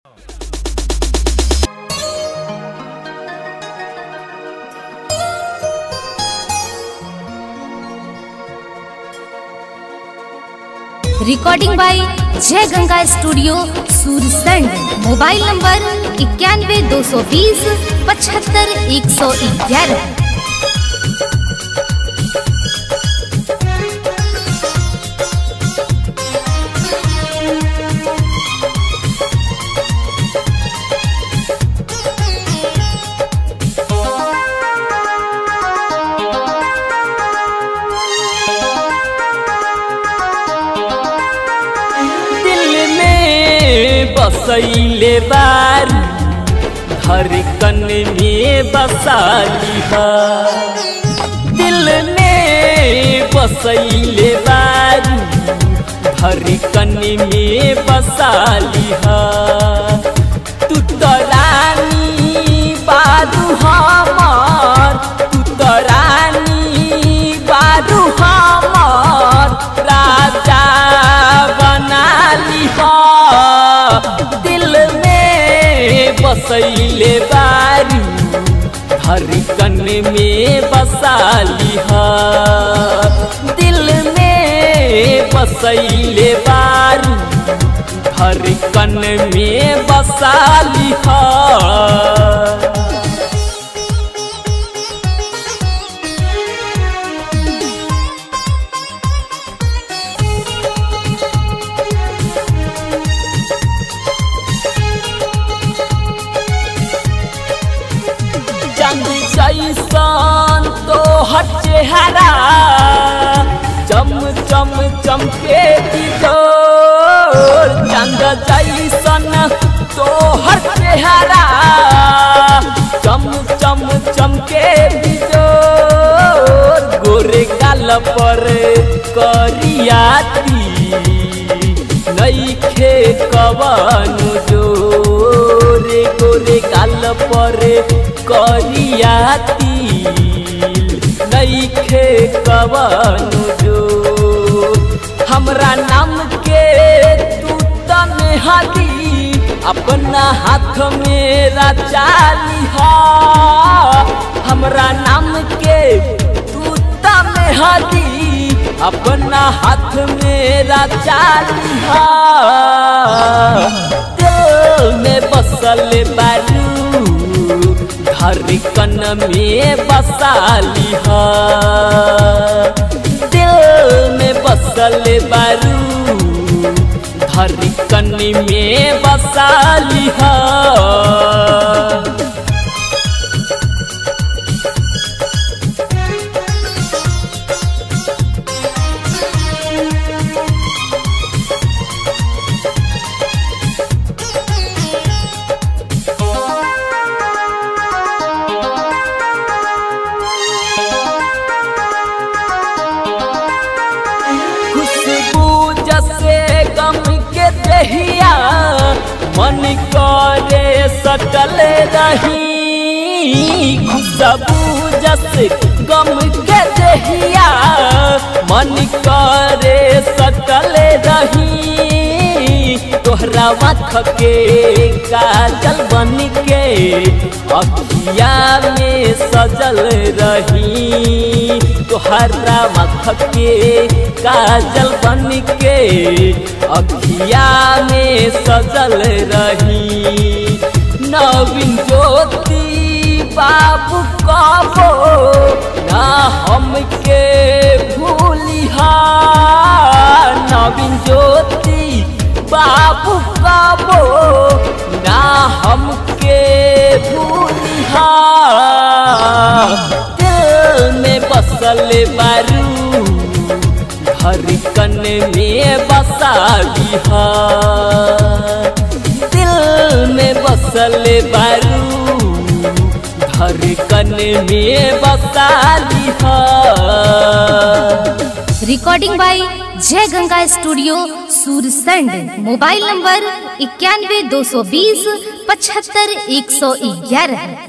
Recording by Jai Ganga studio Sursand. Mobile number 91 220 75 111। बसैले बारू धड़कन में बसाली हा, दिल में बसैले बारू धड़कन में बसाली हा। तू तो रानी बारू हमार, तू तो रानी बारू हमार, राजा बनाली हा। दिल में बसैले बारू धड़कन में बसाली हा, दिल में बसैले बारू धड़कन में बसाली हा। जैसन तो हर चेहरा चम चम चमके बिजोर, चंद जैसन तो हर चेहरा चम चम चमके बिजोर। गोरे गाल पर करियाती नइखे कवनो जोर, गोरे गाल पर करियाती नइखे कवनो जो। हमरा नाम के तू तने हाथी अपना हाथ में रचाली हा, हमरा नाम के तू तने हाथी अपना हाथ में रचाली हा। दिल में बसल बारू धड़कन में बसाली हा, दिल में बसल बारू धड़कन में बसाली हा। मन करे सटल रही खुशबू जस गम के दहिया, मन करे सटल रही तोहरा आँख के काजल बन के अखिया में सजल रही, तोहरा आँख के काजल बन के अखिया में सजल रही। नवीन ज्योति बाबू कबो ना हमके भूलिहा, नवीन ज्योति बाबू कबो ना हमके भूलिहा। दिल में बसल बारू धड़कन में बसाली हा, दिल में बसल बारू धड़कन में बसाली हा। Recording by Jai Ganga studio Sursand. Mobile number 91 220 75 111।